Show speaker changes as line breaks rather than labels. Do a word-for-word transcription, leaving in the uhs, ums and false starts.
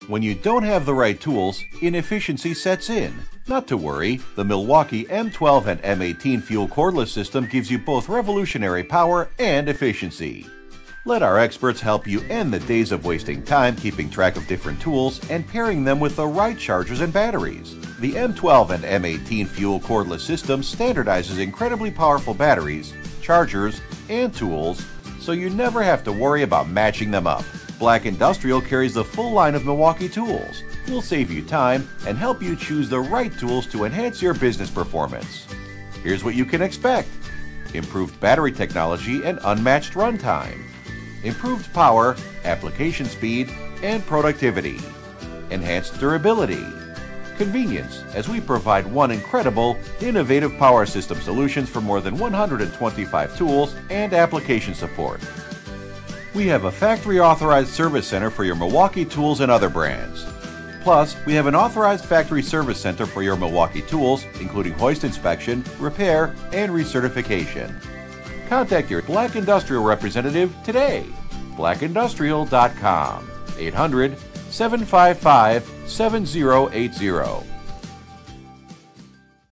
When you don't have the right tools, inefficiency sets in. Not to worry, the Milwaukee M twelve and M eighteen fuel cordless system gives you both revolutionary power and efficiency. Let our experts help you end the days of wasting time keeping track of different tools and pairing them with the right chargers and batteries. The M twelve and M eighteen fuel cordless system standardizes incredibly powerful batteries, chargers, and tools, so you never have to worry about matching them up. Black Industrial carries the full line of Milwaukee tools. We'll save you time and help you choose the right tools to enhance your business performance. Here's what you can expect: improved battery technology and unmatched runtime, improved power, application speed, and productivity, enhanced durability, convenience, as we provide one incredible, innovative power system solutions for more than one hundred twenty-five tools and application support. We have a factory-authorized service center for your Milwaukee tools and other brands. Plus, we have an authorized factory service center for your Milwaukee tools, including hoist inspection, repair, and recertification. Contact your Black Industrial representative today. black industrial dot com, eight hundred, seven five five, seven zero eight zero.